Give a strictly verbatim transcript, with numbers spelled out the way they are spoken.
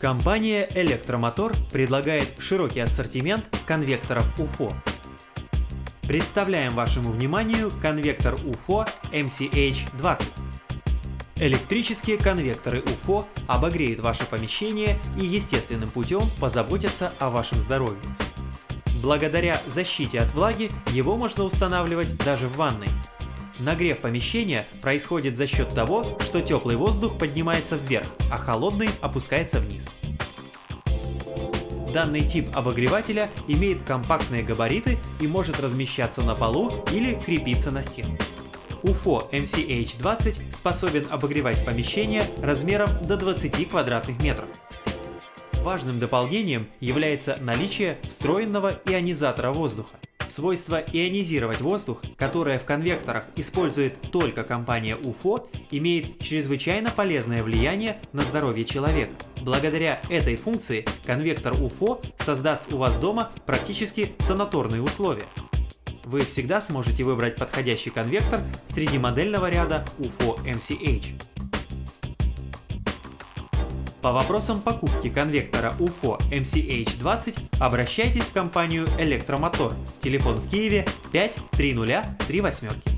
Компания «Электромотор» предлагает широкий ассортимент конвекторов УФО. Представляем вашему вниманию конвектор УФО эм си эйч двадцать. Электрические конвекторы УФО обогреют ваше помещение и естественным путем позаботятся о вашем здоровье. Благодаря защите от влаги его можно устанавливать даже в ванной. Нагрев помещения происходит за счет того, что теплый воздух поднимается вверх, а холодный опускается вниз. Данный тип обогревателя имеет компактные габариты и может размещаться на полу или крепиться на стену. УФО эм си эйч двадцать способен обогревать помещение размером до двадцати квадратных метров. Важным дополнением является наличие встроенного ионизатора воздуха. Свойство ионизировать воздух, которое в конвекторах использует только компания УФО, имеет чрезвычайно полезное влияние на здоровье человека. Благодаря этой функции конвектор УФО создаст у вас дома практически санаторные условия. Вы всегда сможете выбрать подходящий конвектор среди модельного ряда УФО эм си эйч. По вопросам покупки конвектора УФО эм си эйч двадцать обращайтесь в компанию «Электромотор». Телефон в Киеве пять три нуля три восьмерки.